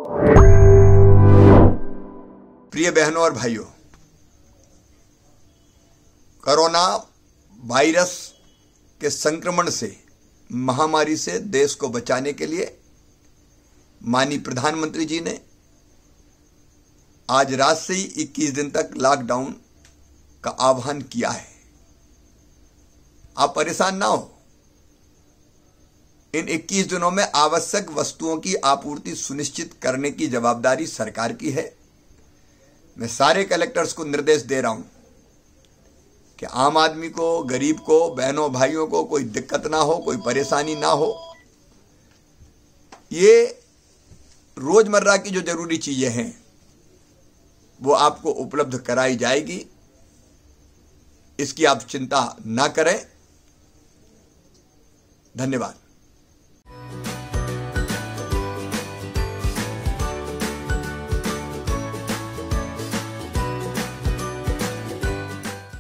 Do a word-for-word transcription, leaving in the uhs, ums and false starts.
प्रिय बहनों और भाइयों, कोरोना वायरस के संक्रमण से, महामारी से देश को बचाने के लिए माननीय प्रधानमंत्री जी ने आज रात से ही इक्कीस दिन तक लॉकडाउन का आह्वान किया है। आप परेशान ना हो। इन इक्कीस दिनों में आवश्यक वस्तुओं की आपूर्ति सुनिश्चित करने की जवाबदारी सरकार की है। मैं सारे कलेक्टर्स को निर्देश दे रहा हूं कि आम आदमी को, गरीब को, बहनों भाइयों को कोई दिक्कत ना हो, कोई परेशानी ना हो। ये रोजमर्रा की जो जरूरी चीजें हैं वो आपको उपलब्ध कराई जाएगी, इसकी आप चिंता ना करें। धन्यवाद।